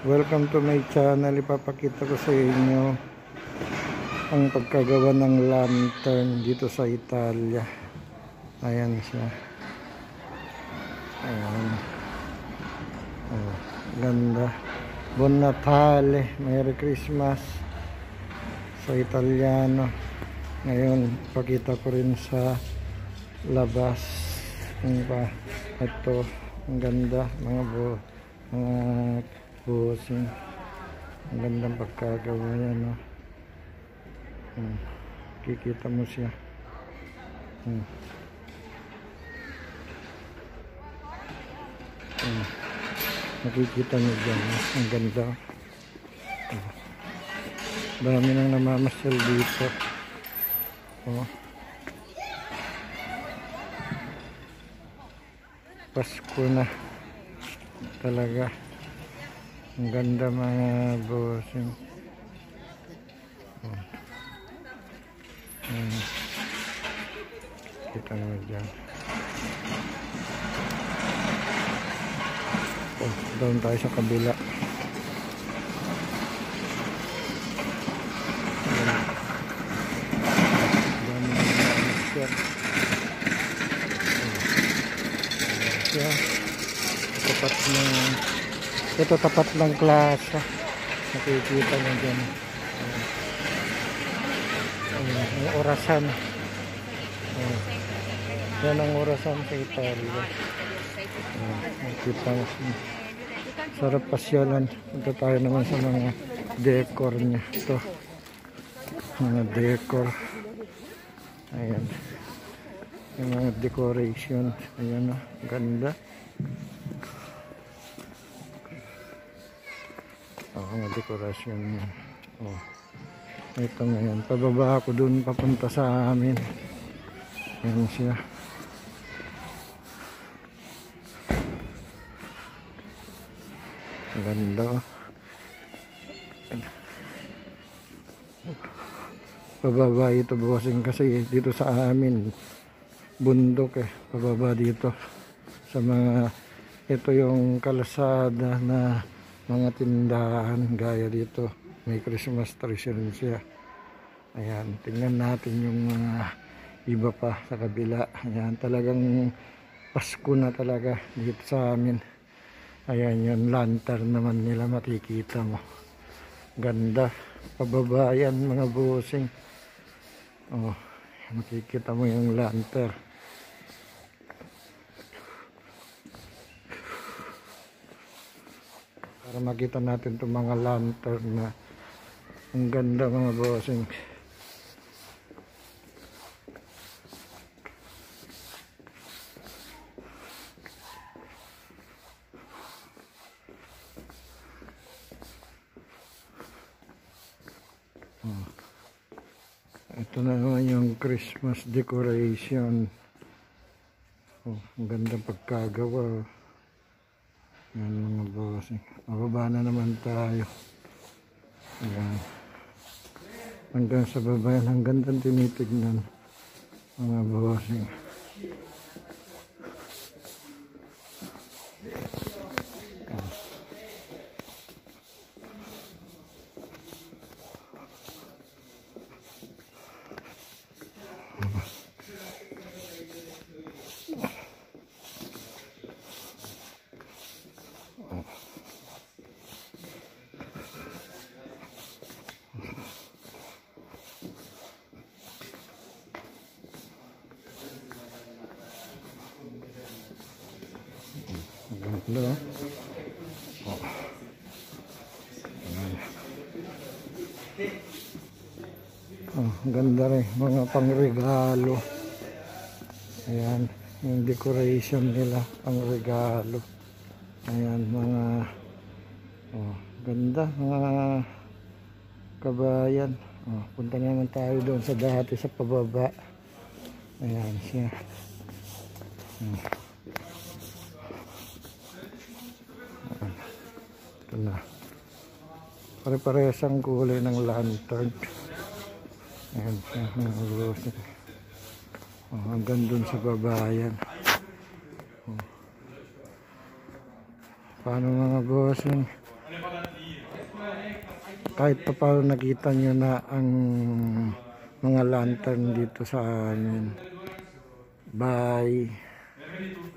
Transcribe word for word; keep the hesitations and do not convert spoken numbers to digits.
Welcome to my channel. Ipapakita ko sa inyo ang pagkagawa ng lantern dito sa Italia. Ayan siya. Ayan. Oh, ganda. Buon Natale, Merry Christmas sa Italiano. Ngayon, pakita ko rin sa labas. Ang pa, ito, ang ganda, mga bu, mga busing. Ang gandang pagkagawa yan, no? Hmm. Kikita mo siya. Hmm. Hmm. Nakikita nyo dyan, no? Ang ganda. Hmm. Dami nang namamasyal dito. Oh. Pasko na talaga. Ang ganda mga bossing. Oh. Hmm. Kita mo dyan. Oh, doon tayo sa kabila. Ito tapat ng ito tapat ng klase, nakikita nyo dyan. Ayan, ang orasan. Ayan. Yan ang orasan sa Italia. Ayan, nakikita mo. Sarap pasyalan. Ito tayo naman sa mga decor nya. Ito mga decor. Ayan, yung mga decoration. Ayan o, ganda. Oh, mga dekorasyon niya. Oh. Ito ngayon, pababa ako dun papunta sa amin. Ayan siya. Ganda. Pababa ito bossing kasi dito sa amin bundok eh. Pababa dito sa mga, ito yung kalsada na mga tindahan gaya dito. May Christmas tree rin siya. Ayan, tingnan natin yung mga iba pa sa kabila. Ayan, talagang Pasko na talaga dito sa amin. Ayan, yung lantern naman nila makikita mo. Ganda. Pababa yan mga busing. Oh, makikita mo yung lantern. Para makita natin itong mga lantern na ang ganda mga bossing. Oh. Ito na naman yung Christmas decoration. Oh, ang ganda pagkagawa. Yan mga bossing. Mababa na naman tayo. Ayan. Hanggang sa baba yan. Hanggang tinitignan mga bossing. Ganda. Oh. Oh, ganda rin mga pangregalo. Ayan, yung decoration nila pangregalo. Ayan, mga oh, ganda mga kabayan. Oh, punta naman tayo doon sa dati sa pababa. Ayan siya. Hmm. Ito na. Pare-parehas ang kulay ng lantern. Ayan siya. Oh, hanggang dun sa babayan. Oh. Paano mga bossing? kahit pa paano nakita nyo na ang mga lantern dito sa amin. Bye.